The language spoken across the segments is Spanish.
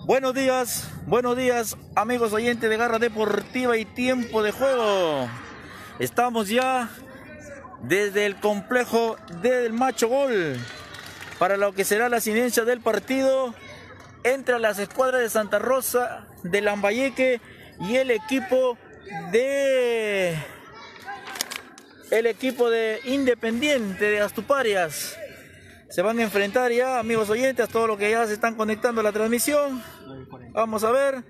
Buenos días amigos oyentes de Garra Deportiva y Tiempo de Juego. Estamos ya desde el complejo del Macho Gol para lo que será la incidencia del partido entre las escuadras de Santa Rosa de Lambayeque y el equipo de Independiente de Astuparias. Se van a enfrentar ya, amigos oyentes, a todos los que ya se están conectando a la transmisión. Vamos a ver.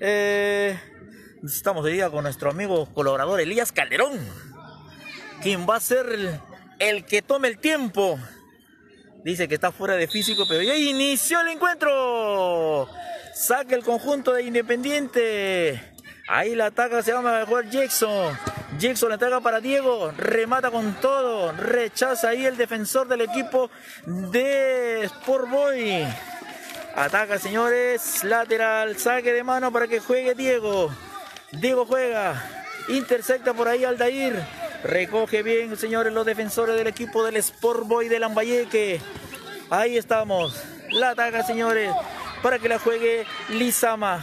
Estamos hoy día con nuestro amigo colaborador Elías Calderón, quien va a ser el que tome el tiempo. Dice que está fuera de físico, pero ya inició el encuentro. Saca el conjunto de Independiente. Ahí la ataca, se va a jugar Jackson. Jackson la ataca para Diego. Remata con todo. Rechaza ahí el defensor del equipo de Sport Boy. Ataca, señores. Lateral. Saque de mano para que juegue Diego. Diego juega. Intercepta por ahí Aldair. Recoge bien, señores, los defensores del equipo del Sport Boy de Lambayeque. Ahí estamos. La ataca, señores, para que la juegue Lizana,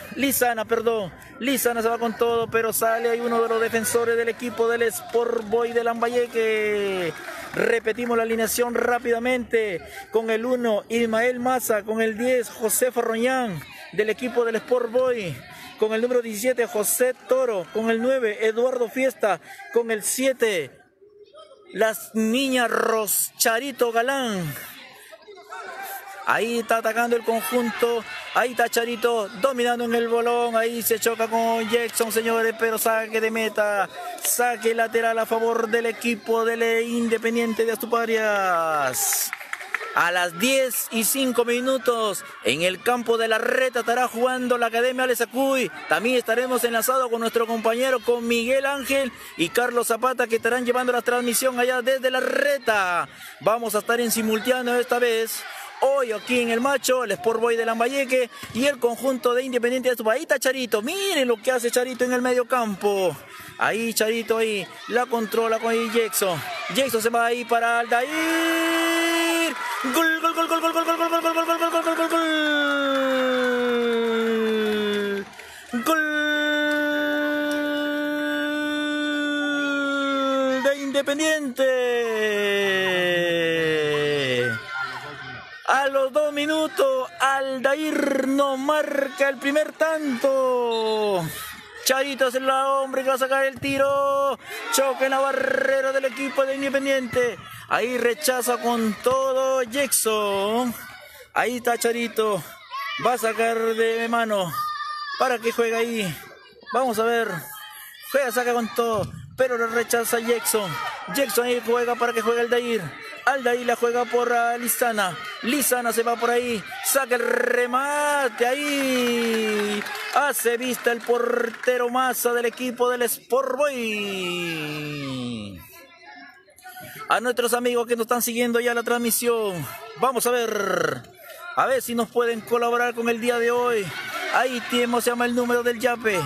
Lizana se va con todo, pero sale ahí uno de los defensores del equipo del Sport Boy de Lambayeque. Repetimos la alineación rápidamente. Con el 1, Ismael Maza. Con el 10, José Farroñán, del equipo del Sport Boy. Con el número 17, José Toro. Con el 9, Eduardo Fiesta. Con el 7, las niñas Charito Galán. Ahí está atacando el conjunto. Ahí está Charito dominando en el balón. Ahí se choca con Jackson, señores, pero saque de meta. Saque lateral a favor del equipo del Independiente de Astuparias. A las 10:05 en el campo de la Reta estará jugando la Academia Alex Acuy. También estaremos enlazados con nuestro compañero, con Miguel Ángel y Carlos Zapata, que estarán llevando la transmisión allá desde la Reta. Vamos a estar en simultáneo esta vez. Hoy aquí en el Macho, el Sport Boy de Lambayeque y el conjunto de Independiente de Astuparias. Ahí está Charito, miren lo que hace Charito en el medio campo. Ahí Charito, ahí la controla con Jackson. Jackson se va ahí para Aldair. Gol, gol, gol, gol, gol, gol, gol, gol, gol, gol, gol, gol, gol, gol, gol, gol. Gol de Independiente. A los 2 minutos, Aldair no marca el primer tanto. Charito es el hombre que va a sacar el tiro. Choca en la barrera del equipo de Independiente. Ahí rechaza con todo Jackson. Ahí está Charito. Va a sacar de mano para que juegue ahí. Vamos a ver. Juega, saca con todo, pero lo rechaza Jackson. Jackson ahí juega para que juegue Aldair. Aldair la juega por Lizana. Lizana se va por ahí. Saca el remate ahí. Hace vista el portero Maza del equipo del Sport Boy. A nuestros amigos que nos están siguiendo ya la transmisión, vamos a ver si nos pueden colaborar con el día de hoy. Ahí tenemos, se llama el número del Yape.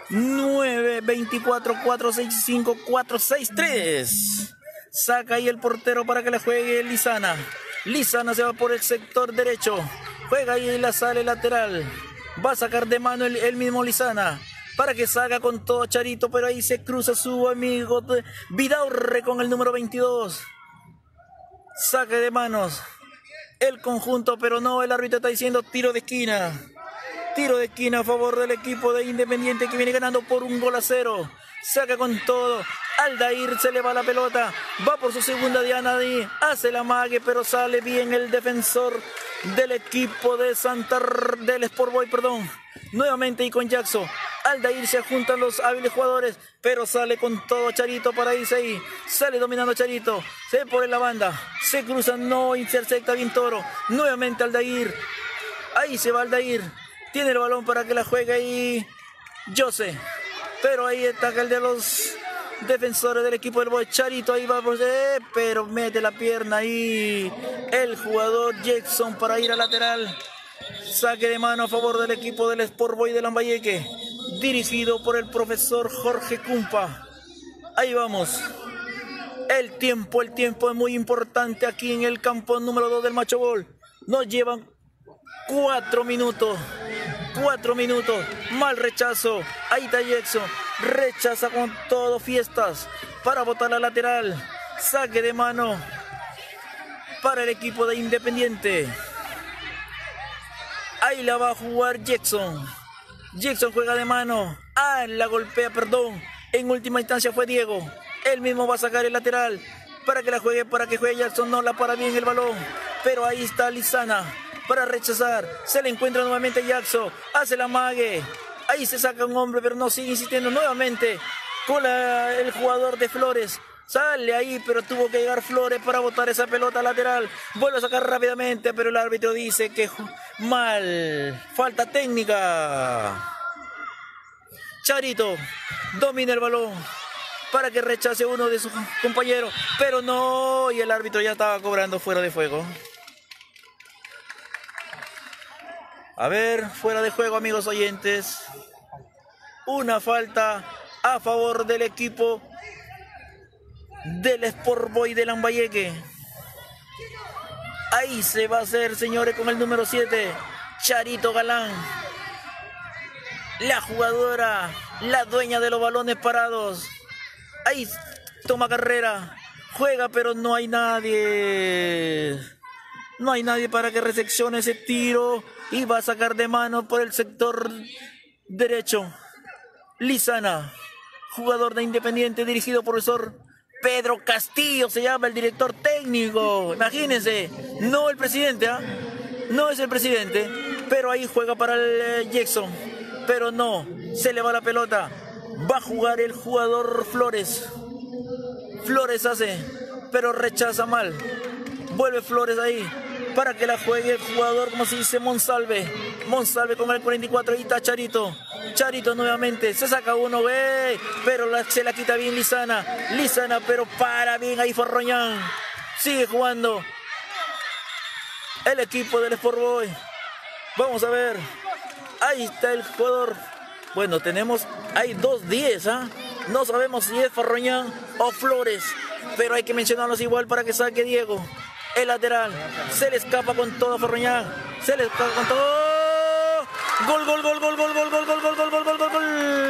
924-465-463. Saca ahí el portero para que la juegue Lizana. Lizana se va por el sector derecho. Juega ahí y la sale lateral. Va a sacar de mano el mismo Lizana para que salga con todo Charito, pero ahí se cruza su amigo Vidaurre con el número 22. Saque de manos el conjunto, pero no, el árbitro está diciendo tiro de esquina. Tiro de esquina a favor del equipo de Independiente, que viene ganando por 1-0. Saca con todo. Aldair se le va la pelota. Va por su segunda diana ahí. Hace la mague, pero sale bien el defensor del equipo de del Sport Boy, perdón. Nuevamente ahí con Jackson. Aldair se juntan los hábiles jugadores, pero sale con todo Charito para irse ahí. Sale dominando Charito. Se pone la banda. Se cruza, no intercepta bien Toro. Nuevamente Aldair. Ahí se va Aldair. Tiene el balón para que la juegue ahí Jose. Pero ahí está el de los defensores del equipo del Boy. Charito ahí va, pero mete la pierna ahí el jugador Jackson para ir al lateral. Saque de mano a favor del equipo del Sport Boy de Lambayeque, dirigido por el profesor Jorge Cumpa. Ahí vamos. El tiempo es muy importante aquí en el campo número 2 del Macho Gol. Nos llevan 4 minutos. 4 minutos. Mal rechazo. Ahí está Jackson. Rechaza con todo Fiestas para botar la lateral. Saque de mano para el equipo de Independiente. Ahí la va a jugar Jackson. Jackson juega de mano. La golpea, perdón. En última instancia fue Diego. Él mismo va a sacar el lateral para que la juegue, para que juegue Jackson. No la para bien el balón. Pero ahí está Lizana para rechazar. Se le encuentra nuevamente Jackson. Hace la mague. Ahí se saca un hombre, pero no sigue insistiendo nuevamente con el jugador de Flores. Sale ahí, pero tuvo que llegar Flores para botar esa pelota lateral. Vuelve a sacar rápidamente, pero el árbitro dice que mal. Falta técnica. Charito domina el balón para que rechace uno de sus compañeros, pero no, y el árbitro ya estaba cobrando fuera de juego. A ver, fuera de juego, amigos oyentes. Una falta a favor del equipo del Sport Boys de Lambayeque. Ahí se va a hacer, señores, con el número 7, Charito Galán. La jugadora, la dueña de los balones parados. Ahí toma carrera, juega, pero no hay nadie. No hay nadie para que recepcione ese tiro. Y va a sacar de mano por el sector derecho. Lizana, jugador de Independiente, dirigido por el profesor Pedro Castillo, se llama el director técnico. Imagínense, no el presidente, no es el presidente, pero ahí juega para el Jackson. Pero no, se le va la pelota. Va a jugar el jugador Flores. Flores hace, pero rechaza mal. Vuelve Flores ahí para que la juegue el jugador, como se dice, Monsalve. Monsalve con el 44, ahí está Charito. Charito nuevamente, se saca uno, pero se la quita bien Lizana. Lizana, pero para bien ahí Farroñán. Sigue jugando el equipo del Sport Boys. Vamos a ver. Ahí está el jugador. Bueno, hay 2-10, No sabemos si es Farroñán o Flores, pero hay que mencionarlos igual para que saque Diego. El lateral, se le escapa con todo Farroñán. Se le escapa con todo. Gol, gol, gol, gol, gol, gol, gol, gol, gol, gol, gol, gol, gol, gol.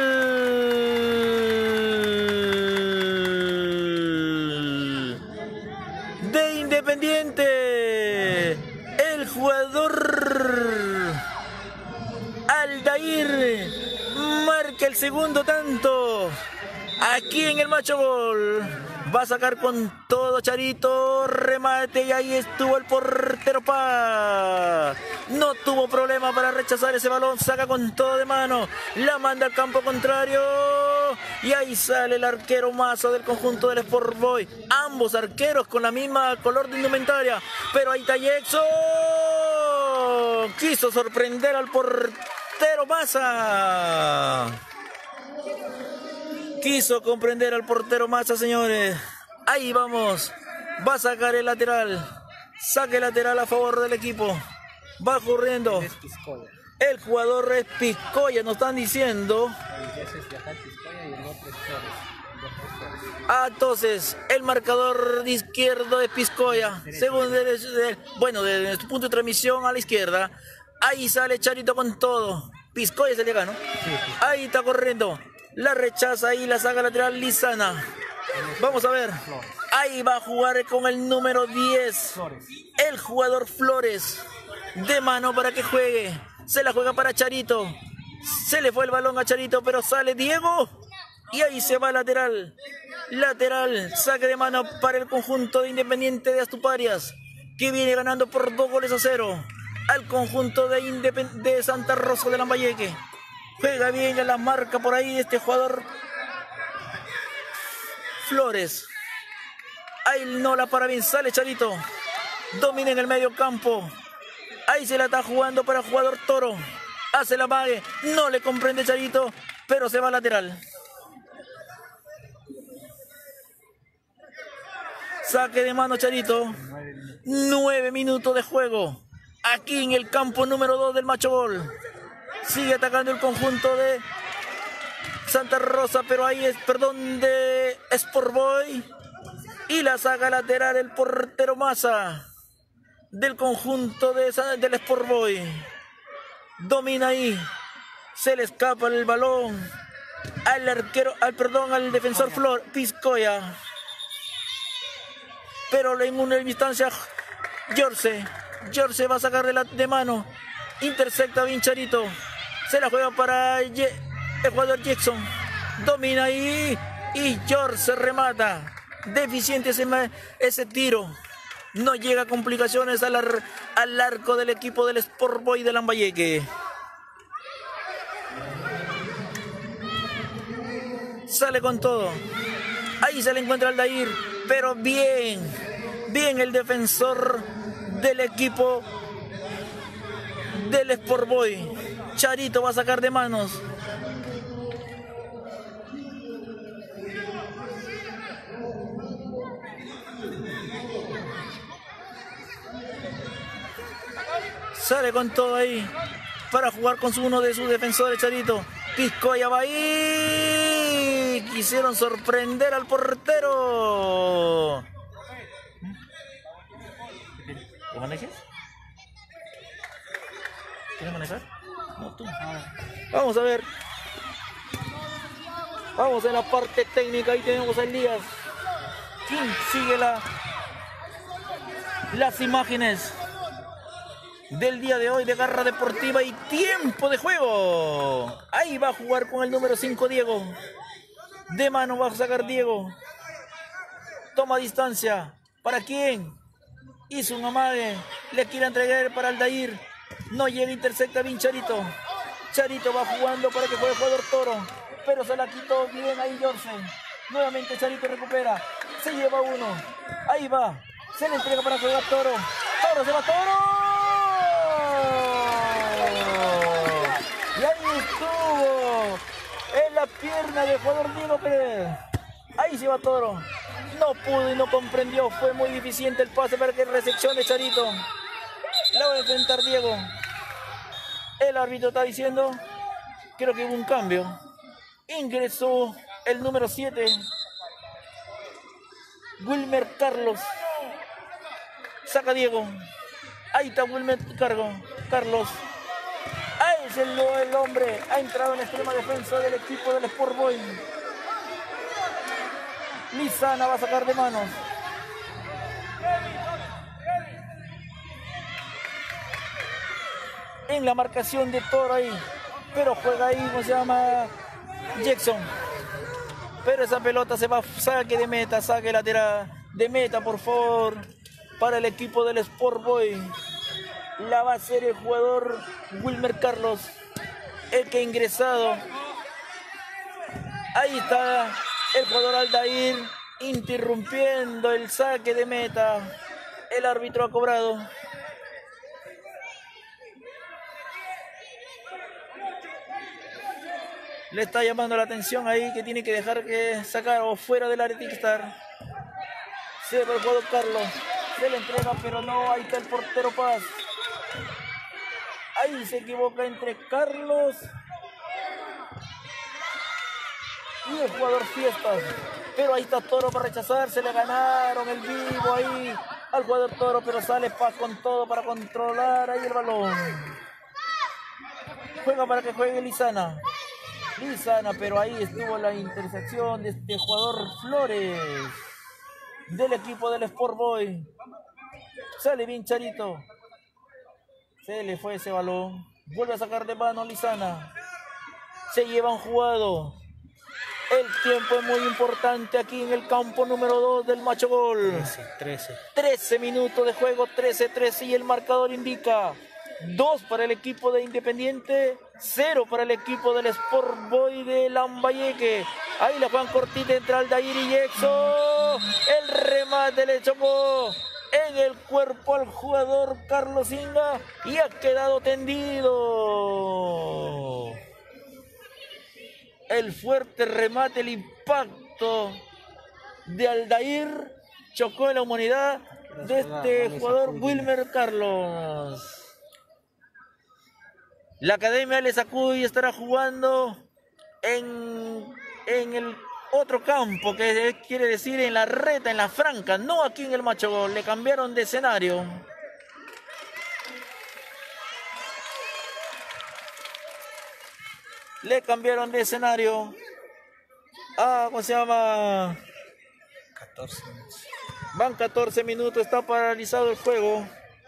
De Independiente. El jugador Aldair marca el segundo tanto aquí en el Macho Gol. Va a sacar con todo Charito, remate, y ahí estuvo el portero Paz. No tuvo problema para rechazar ese balón, saca con todo de mano, la manda al campo contrario y ahí sale el arquero Mazo del conjunto del Sport Boys. Ambos arqueros con la misma color de indumentaria, pero ahí está Jackson. Quiso sorprender al portero Maza. Quiso comprender al portero Maza, señores. Ahí vamos. Va a sacar el lateral. Saque lateral a favor del equipo. Va corriendo. El jugador es Piscoya, nos están diciendo. Entonces, el marcador de izquierdo es Piscoya. Según bueno, desde su punto de transmisión a la izquierda. Ahí sale Charito con todo. Piscoya se le gana, ¿no? Sí. Ahí está corriendo. La rechaza y la saca lateral Lizana. Vamos a ver. Ahí va a jugar con el número 10. El jugador Flores. De mano para que juegue. Se la juega para Charito. Se le fue el balón a Charito, pero sale Diego. Y ahí se va lateral. Lateral. Saque de mano para el conjunto de Independiente de Astuparias, que viene ganando por 2-0 al conjunto de Santa Rosa de Lambayeque. Juega bien a la marca por ahí este jugador Flores. Ahí no la para bien, sale Charito. Domina en el medio campo. Ahí se la está jugando para el jugador Toro. Hace la mague, no le comprende Charito, pero se va lateral. Saque de mano Charito. 9 minutos de juego. Aquí en el campo número 2 del Macho Gol. Sigue atacando el conjunto de Santa Rosa, pero ahí es, de Sport Boys. Y la saca lateral el portero Maza. del conjunto del Sport Boys. Domina ahí. Se le escapa el balón al arquero, al defensor Flor Piscoya. Pero en una instancia Jorge va a sacar de mano. Intercepta bien Charito. Se la juega para el jugador Jackson. Domina ahí. Y Jorge remata. Deficiente ese tiro. No llega a complicaciones al arco del equipo del Sport Boys de Lambayeque. Sale con todo. Ahí se le encuentra Aldair. Pero bien el defensor del equipo del Sport Boys. Charito va a sacar de manos. Sale con todo ahí para jugar con uno de sus defensores, Charito. Piscoya va ahí. Quisieron sorprender al portero. ¿Lo manejas? ¿Quieres manejar? No, tú. Vamos a ver. Vamos en la parte técnica. Ahí tenemos a Elías. ¿Quién sigue las imágenes del día de hoy de Garra Deportiva y tiempo de juego? Ahí va a jugar con el número 5 Diego. De mano va a sacar Diego. Toma distancia. ¿Para quién? Hizo un amague. Le quiere entregar para Aldair. No llega, intercepta bien Charito. Charito va jugando para que juegue el jugador Toro. Pero se la quitó bien ahí Jorge. Nuevamente Charito recupera. Se lleva uno. Ahí va. Se le entrega para jugar Toro. Toro se va Toro. Y ahí estuvo en la pierna del jugador Diego Pérez. Ahí se va Toro. No pudo y no comprendió. Fue muy deficiente el pase para que recepcione Charito. La va a enfrentar Diego. El árbitro está diciendo, creo que hubo un cambio. Ingresó el número 7. Wilmer Carlos. Saca Diego. Ahí está Wilmer Carlos. Ahí es el hombre. Ha entrado en la extrema defensa del equipo del Sport Boys. Lizana va a sacar de manos. En la marcación de Toro ahí. Pero juega ahí, ¿cómo se llama? Jackson. Pero esa pelota se va, saque de meta, saque lateral de meta, por favor. Para el equipo del Sport Boys. La va a hacer el jugador Wilmer Carlos. El que ha ingresado. Ahí está el jugador Aldair interrumpiendo el saque de meta. El árbitro ha cobrado. Le está llamando la atención ahí que tiene que dejar que sacar o fuera del área tiene que estar. Se va el jugador Carlos. Se le entrega pero no. Ahí está el portero Paz. Ahí se equivoca entre Carlos y el jugador Fiestas. Pero ahí está Toro para rechazar. Se le ganaron el vivo ahí al jugador Toro. Pero sale Paz con todo para controlar ahí el balón. Juega para que juegue Lizana. Pero ahí estuvo la intersección de este jugador Flores del equipo del Sport Boys. Sale bien Charito. Se le fue ese balón. Vuelve a sacar de mano Lizana. Se llevan jugado. El tiempo es muy importante aquí en el campo número 2 del Macho Gol. 13 minutos de juego, 13-13 y el marcador indica 2 para el equipo de Independiente, 0 para el equipo del Sport Boys de Lambayeque. Ahí la juegan cortita entre Aldair y Exo. El remate le chocó en el cuerpo al jugador Carlos Inga y ha quedado tendido. El fuerte remate, el impacto de Aldair chocó en la humanidad de este jugador Wilmer Carlos. La Academia le sacude y estará jugando en el otro campo, que quiere decir en la reta, en la franca, no aquí en el Macho Gol. Le cambiaron de escenario. Le cambiaron de escenario. ¿Cómo se llama? 14 minutos. Van 14 minutos, está paralizado el juego.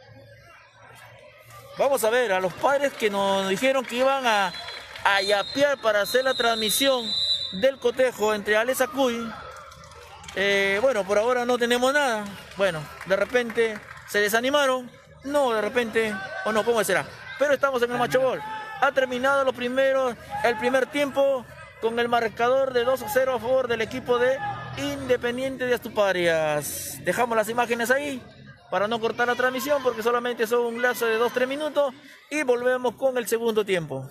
Vamos a ver a los padres que nos dijeron que iban a yapear para hacer la transmisión del cotejo entre Alexa Cuy. Bueno, por ahora no tenemos nada. Bueno, de repente se desanimaron. No, de repente, o no, ¿cómo será? Pero estamos en el Macho Gol. Ha terminado el primer tiempo con el marcador de 2-0 a favor del equipo de Independiente de Astuparias. Dejamos las imágenes ahí para no cortar la transmisión porque solamente son un lapso de 2-3 minutos y volvemos con el segundo tiempo.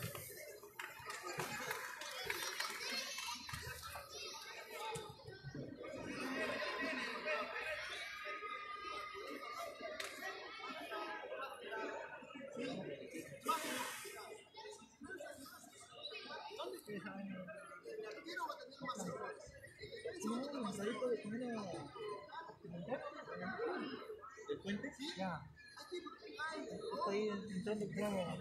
¿El puente? Ya. Estoy entrando el programa.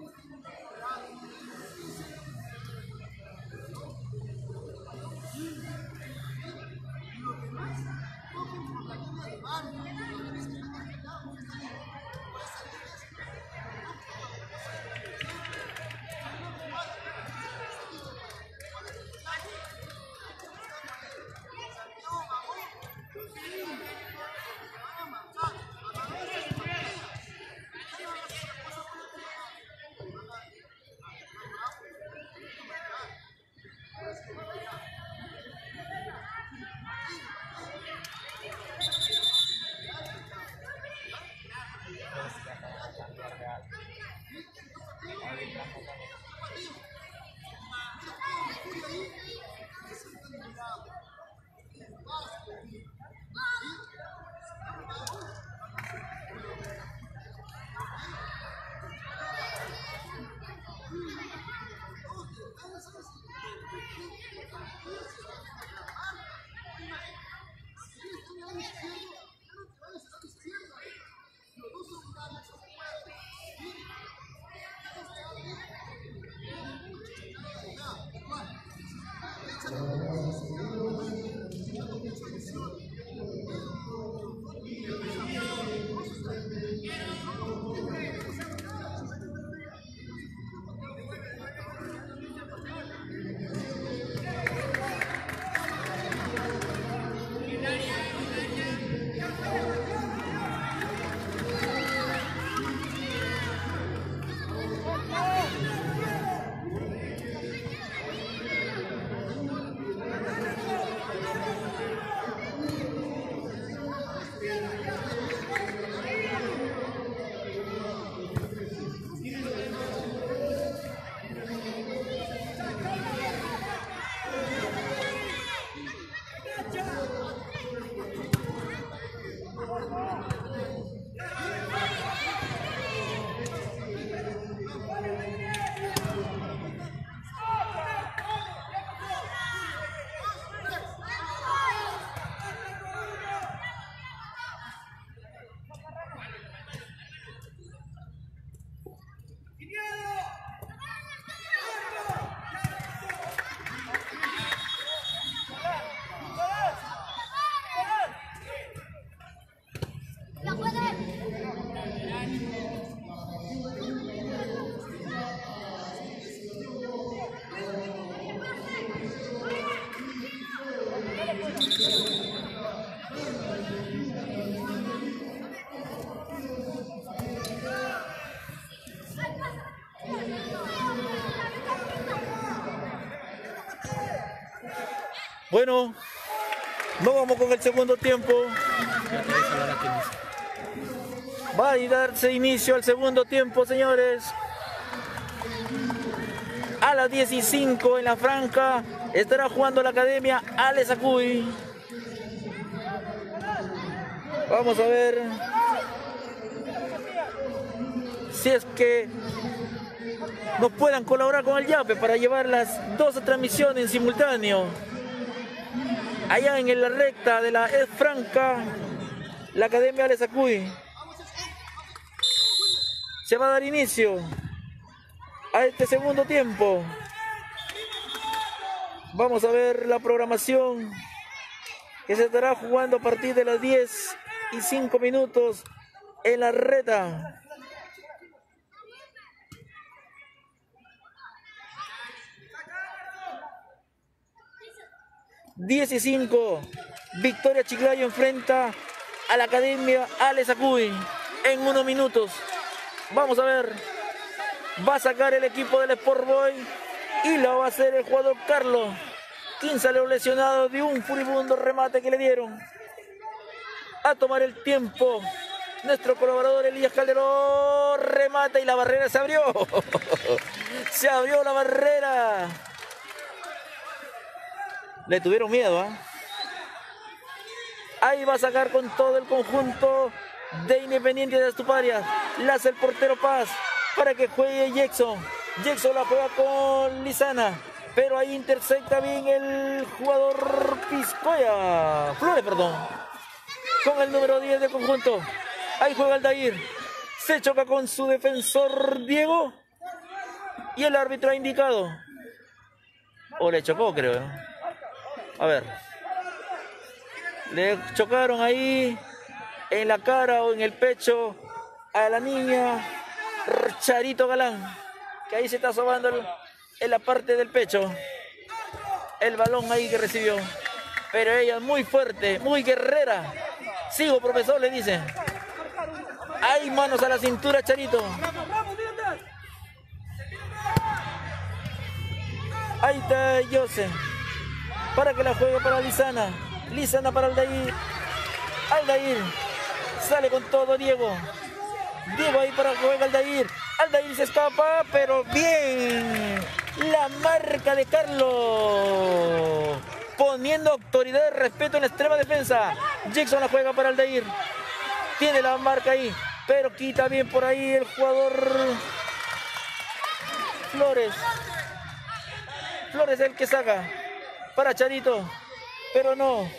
Bueno, nos vamos con el segundo tiempo. Va a darse inicio al segundo tiempo, señores. A las 15 en la franja estará jugando la academia Alexa Cuy. Vamos a ver si es que nos puedan colaborar con el yape para llevar las dos transmisiones en simultáneo. Allá en la recta de la franca, la academia Alexa Cuy. Se va a dar inicio a este segundo tiempo. Vamos a ver la programación que se estará jugando a partir de las 10:05 en la reta. 10:05, Victoria Chiclayo enfrenta a la Academia Alex Acuy en unos minutos. Vamos a ver, va a sacar el equipo del Sport Boy y lo va a hacer el jugador Carlos, quien salió lesionado de un furibundo remate que le dieron. A tomar el tiempo, nuestro colaborador Elías Calderón remata y la barrera se abrió. Se abrió la barrera. Le tuvieron miedo, ¿eh? Ahí va a sacar con todo el conjunto de Independiente de Astuparias. La hace el portero Paz para que juegue Jackson. Jackson la juega con Lizana, pero ahí intercepta bien el jugador Piscoya. Flores, perdón. Con el número 10 del conjunto. Ahí juega Aldair. Se choca con su defensor Diego. Y el árbitro ha indicado. O le chocó, creo. A ver. Le chocaron ahí en la cara o en el pecho a la niña Charito Galán, que ahí se está sobando en la parte del pecho el balón ahí que recibió. Pero ella es muy fuerte, muy guerrera. Sigo, profesor, le dice. Hay manos a la cintura, Charito. Ahí está Jose. Para que la juegue para Lizana. Lizana para Aldair. Aldair. Sale con todo Diego. Diego ahí para que juegue Aldair. Aldair se escapa, pero bien. La marca de Carlos. Poniendo autoridad y respeto en la extrema defensa. Jackson la juega para Aldair. Tiene la marca ahí, pero quita bien por ahí el jugador Flores. Flores es el que saca para Charito, pero no.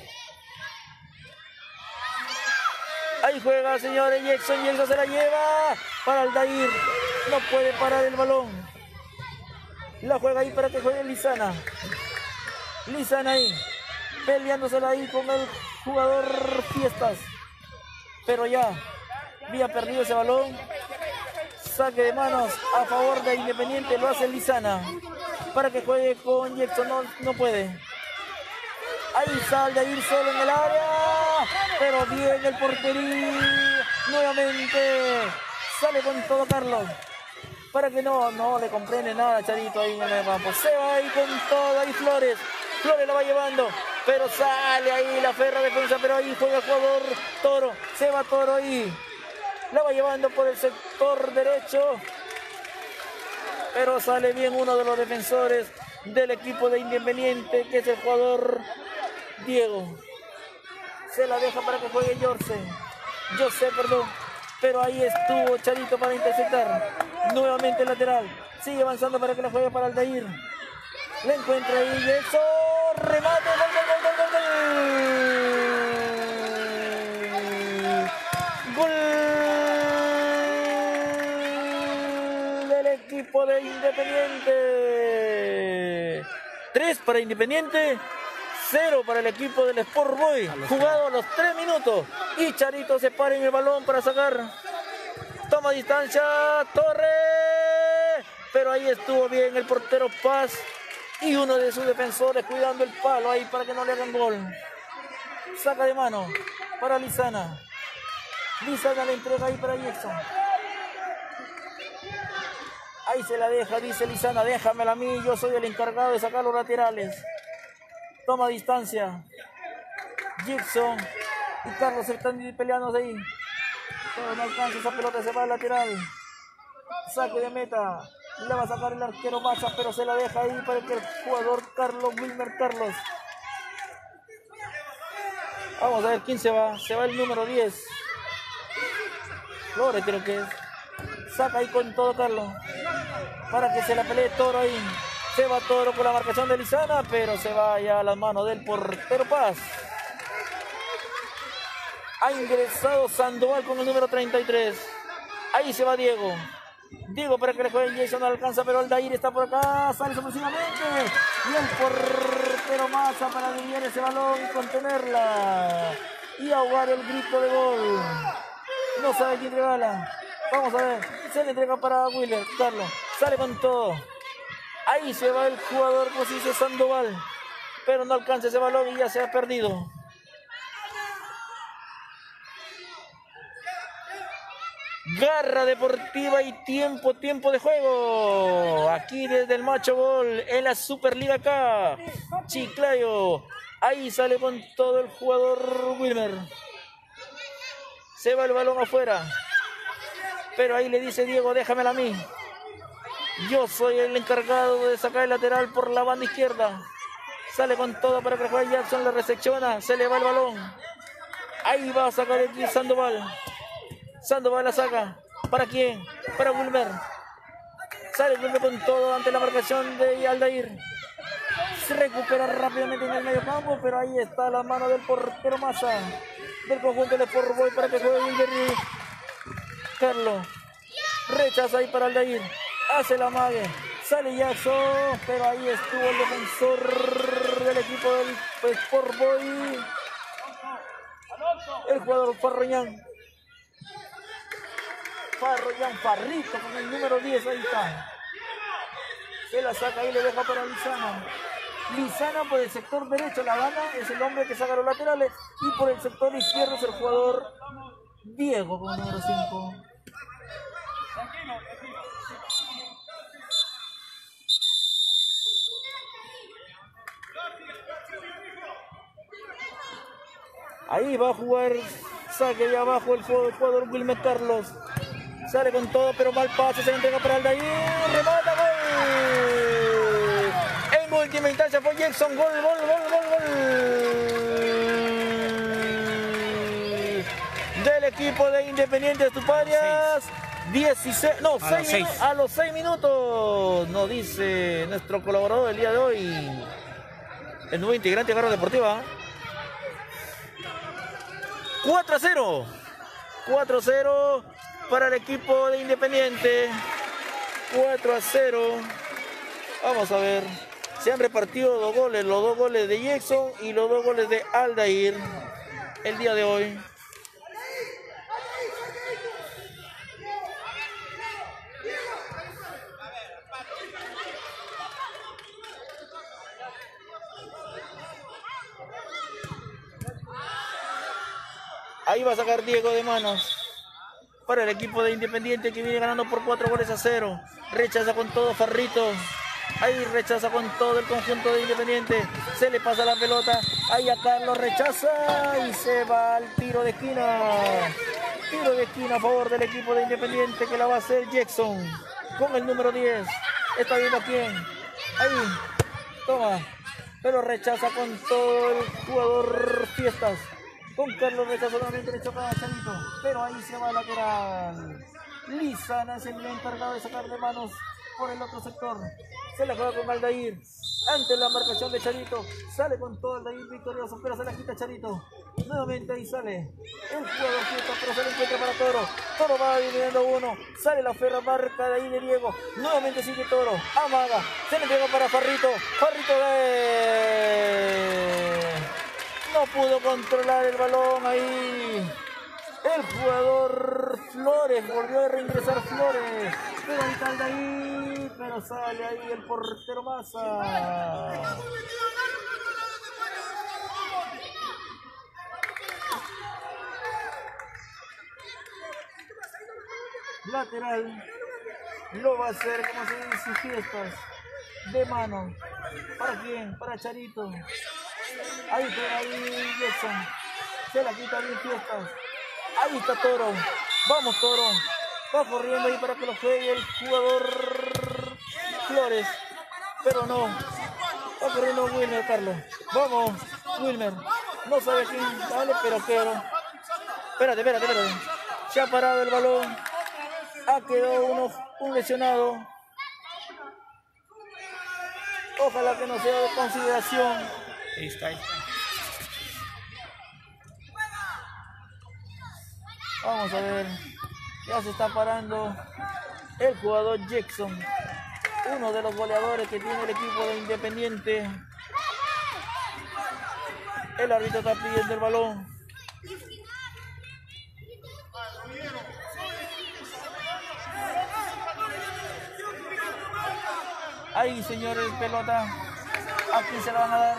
Ahí juega, señores, Jackson. Jackson se la lleva para Aldair. No puede parar el balón. La juega ahí para que juegue Lizana. Lizana ahí, peleándosela ahí con el jugador Fiestas. Pero ya había perdido ese balón. Saque de manos a favor de Independiente. Lo hace Lizana para que juegue con Jackson. No puede. Ahí sale de ir solo en el área. Pero bien el porterín. Nuevamente sale con todo Carlos. Para que no le comprende nada Charito ahí en el campo. Se va ahí con todo. Ahí Flores. Flores la va llevando. Pero sale ahí la ferra defensa. Pero ahí juega el jugador Toro. Se va Toro ahí. La va llevando por el sector derecho. Pero sale bien uno de los defensores del equipo de Independiente, que es el jugador Diego. Se la deja para que juegue José, perdón. Pero ahí estuvo Charito para interceptar. Nuevamente el lateral. Sigue avanzando para que la juegue para Aldair. La encuentra ahí. Eso. Remate. Gol. Del equipo de Independiente. 3 para Independiente. 0 para el equipo del Sport Boy. Jugado a los 3 minutos. Y Charito se para en el balón para sacar. Toma distancia. Torre. Pero ahí estuvo bien el portero Paz. Y uno de sus defensores cuidando el palo ahí para que no le hagan gol. Saca de mano para Lizana. Lizana le entrega ahí para Jackson. Ahí se la deja, dice Lizana. Déjamela a mí, yo soy el encargado de sacar los laterales. Toma distancia. Jackson y Carlos están peleándose ahí. Pero no alcanza esa pelota, se va al lateral. Saque de meta. Le va a sacar el arquero Maza, pero se la deja ahí para que el jugador Wilmer Carlos. Vamos a ver quién se va. Se va el número 10. Flores creo que es. Saca ahí con todo Carlos. Para que se la pelee Toro ahí. Se va Toro con la marcación de Lizana, pero se va ya a las manos del portero Paz. Ha ingresado Sandoval con el número 33. Ahí se va Diego. Diego para que le juegue Jason, no alcanza, pero Aldair está por acá. Sale sorpresivamente. Y el portero portero Massa para desviar ese balón y contenerla. Y ahogar el grito de gol. No sabe quién entregarla. Vamos a ver. Se le entrega para Willer. Carlos. Sale con todo. Ahí se va el jugador, como se dice, Sandoval. Pero no alcanza ese balón y ya se ha perdido. Garra deportiva y tiempo de juego. Aquí desde el Macho Gol en la Superliga K. Chiclayo. Ahí sale con todo el jugador Wilmer. Se va el balón afuera. Pero ahí le dice Diego, déjamela a mí. Yo soy el encargado de sacar el lateral por la banda izquierda. Sale con todo para que juegue Jackson, la recepciona. Se le va el balón. Ahí va a sacar el Sandoval. Sandoval la saca. ¿Para quién? Para Wilmer. Sale Wilmer con todo ante la marcación de Aldair. Se recupera rápidamente en el medio campo, pero ahí está la mano del portero Massa. Del conjunto de Sport Boys para que juegue Wilmer y Carlos. Rechaza ahí para Aldair. Hace la mague. Sale Jackson, pero ahí estuvo el defensor del equipo del Sport Boys. El jugador Farroñán. Farrito con el número 10, ahí está. Se la saca y le deja para Lizana. Lizana por el sector derecho la gana, es el hombre que saca los laterales. Y por el sector izquierdo es el jugador Diego con el número 5. Ahí va a jugar, saque de abajo el jugador Wilmer Carlos. Sale con todo, pero mal pase, se le entrega para Aldair, remata, gol. En última instancia fue Jackson, gol. Del equipo de Independiente Estuparias. 16, no, 6 a los 6 minutos, nos dice nuestro colaborador del día de hoy, el nuevo integrante de Garra Deportiva. 4-0. 4-0 para el equipo de Independiente. 4-0. Vamos a ver. Se han repartido dos goles. Los 2 goles de Jackson y los 2 goles de Aldair el día de hoy. Ahí va a sacar Diego de manos para el equipo de Independiente que viene ganando por 4-0. Rechaza con todo Farrito. Ahí rechaza con todo el conjunto de Independiente. Se le pasa la pelota. Ahí a Carlos rechaza y se va al tiro de esquina. Tiro de esquina a favor del equipo de Independiente que la va a hacer Jackson con el número 10. Está viendo a quién. Ahí. Toma. Pero rechaza con todo el jugador Fiestas. Con Carlos rechaza solamente, le choca a Chanito, pero ahí se va a lateral. Lizana es el encargado de sacar de manos por el otro sector. Se la juega con Aldair. Ante la marcación de Charito. Sale con todo Aldair victorioso, pero se la quita Charito. Nuevamente ahí sale el jugador Fiesta, pero se le encuentra para Toro. Toro va dividiendo uno. Sale la ferra marca de ahí de Diego. Nuevamente sigue Toro. Amaga. Se le entrega para Farrito. Farrito no pudo controlar el balón ahí. El jugador Flores, volvió a reingresar Flores. Pero ahí está ahí, pero sale ahí el portero Massa. Lateral. Lo va a hacer, como se dice, Fiestas. De mano. ¿Para quién? Para Charito. Ahí está, ahí Jackson. Se la quita bien Fiestas. Ahí está Toro. Vamos Toro. Va corriendo ahí para que lo juegue el jugador Flores. Pero no. Va corriendo Wilmer, Carlos. Vamos, Wilmer. No sabe quién dale, pero quiero. Espérate. Se ha parado el balón. Ha quedado un lesionado. Ojalá que no sea de consideración. Ahí está. Vamos a ver. Ya se está parando el jugador Jackson. Uno de los goleadores que tiene el equipo de Independiente. El árbitro está pidiendo el balón. Ahí, señores, pelota. Aquí se la van a dar.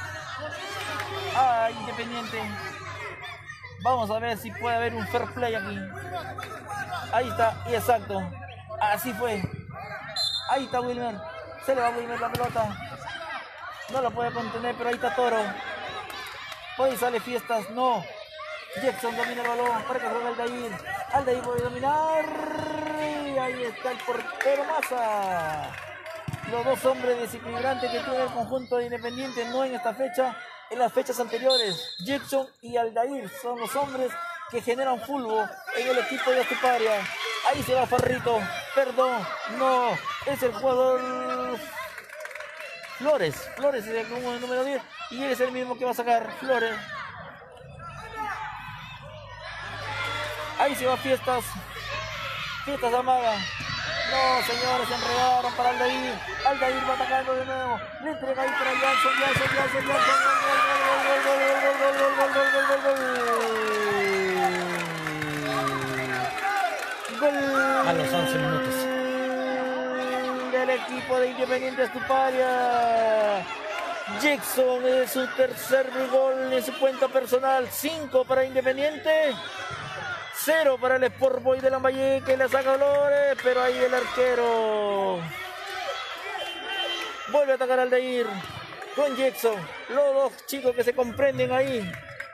Ah, Independiente. Vamos a ver si puede haber un fair play aquí. Ahí está, y exacto. Así fue. Ahí está Wilmer. Se le va a Wilmer la pelota. No la puede contener, pero ahí está Toro. Hoy sale Fiestas, no. Jackson domina el balón para que juegue Aldair. Aldair puede dominar. Y ahí está el portero Maza. Los dos hombres desequilibrantes que tiene el conjunto de Independiente, no en esta fecha, en las fechas anteriores. Jackson y Aldair son los hombres que generan fútbol en el equipo de Astuparia. Ahí se va Farrito. Perdón, no. Es el jugador Flores. Flores es el número 10 y él es el mismo que va a sacar Flores. Ahí se va Fiestas. Fiestas amaga. No, señores, se enredaron para Aldair. Aldair va atacando de nuevo. Le entrega ahí para Jackson. Gol. A los 11 minutos. Del equipo de Independiente Astuparia. Jackson es su tercer gol en su cuenta personal. 5 para Independiente. 0 para el Sport Boys de Lambayeque, que le saca Dolores, pero ahí el arquero vuelve a atacar al Aldair con Jackson. Los dos chicos que se comprenden ahí.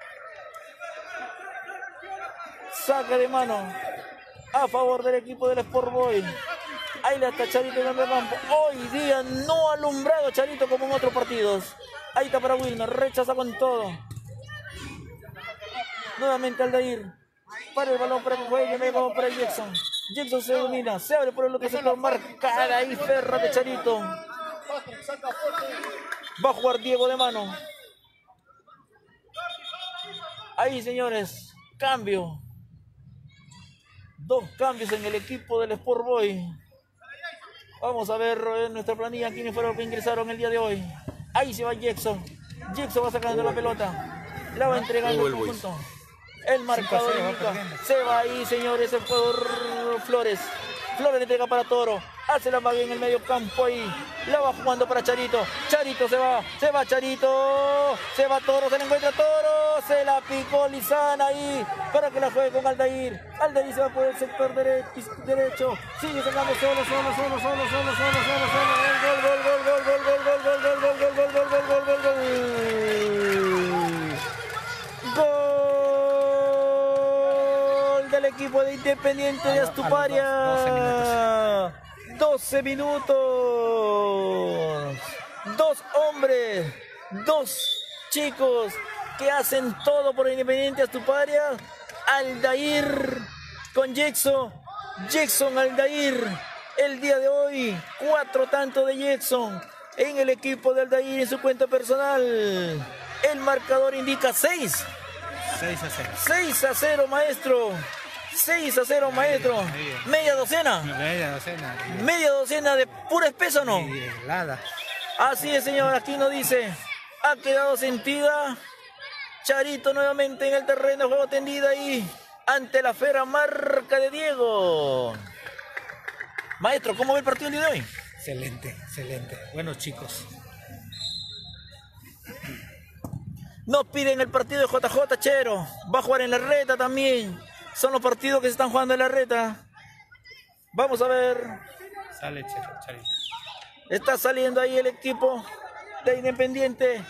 Saca de mano a favor del equipo del Sport Boys. Ahí le está Charito en el medio campo. Hoy día no ha alumbrado Charito como en otros partidos. Ahí está para Wilmer, rechaza con todo. Nuevamente Aldair. Para el balón para que juegue, me vamos para Jackson. Jackson se domina, se abre por el otro sector, marcada ahí Ferra de Charito. Va a jugar Diego de mano. Ahí, señores, cambio. 2 cambios en el equipo del Sport Boy. Vamos a ver en nuestra planilla quiénes fueron los que ingresaron el día de hoy. Ahí se va Jackson. Jackson va sacando la pelota. La va entregando al conjunto. El marcador indica. Se va ahí, señores, el jugador Flores. Flores le entrega para Toro. Hace la magia en el medio campo ahí. La va jugando para Charito. Charito se va Charito. Se va Toro, se le encuentra Toro. Se la picó Lizana ahí para que la juegue con Aldair. Aldair se va por el sector derecho. Sigue sacando solo. Del equipo de Independiente de Astuparia. 12 minutos. 2 hombres, 2 chicos que hacen todo por Independiente Astuparia. Aldair con Jackson. Jackson Aldair. El día de hoy, 4 tantos de Jackson en el equipo de Aldair en su cuenta personal. El marcador indica 6. 6 a 0, maestro. 6 a 0, maestro. Media docena. Media docena de pura espesa, ¿no? Así es, señor. Aquí nos dice. Ha quedado sentida. Charito nuevamente en el terreno. Juego tendida ahí. Ante la fera marca de Diego. Maestro, ¿cómo ve el partido el día de hoy? Excelente. Buenos chicos. Nos piden el partido de JJ Chero. Va a jugar en la reta también. Son los partidos que se están jugando en la reta. Vamos a ver. Sale Charito. Está saliendo ahí el equipo de Independiente.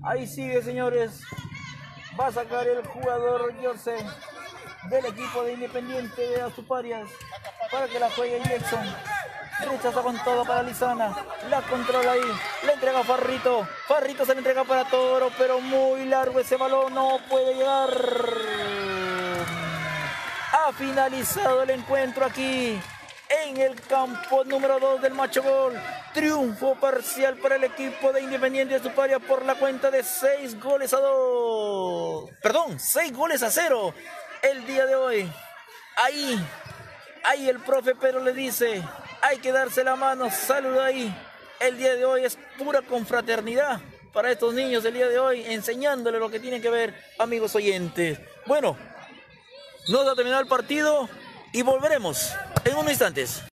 Ahí sigue, señores. Va a sacar el jugador Jose del equipo de Independiente de Astuparias para que la juegue Jackson. Rechaza con todo para Lizana. La controla ahí. Le entrega a Farrito. Farrito se le entrega para Toro, pero muy largo ese balón. No puede llegar. Ha finalizado el encuentro aquí en el campo número 2 del Macho Gol. Triunfo parcial para el equipo de Independiente de Astuparias por la cuenta de 6 goles a 2. Perdón, 6 goles a 0 el día de hoy. Ahí el profe Pedro le dice, hay que darse la mano, saluda ahí. El día de hoy es pura confraternidad para estos niños el día de hoy, enseñándoles lo que tienen que ver, amigos oyentes. Bueno, nos ha terminado el partido y volveremos en unos instantes.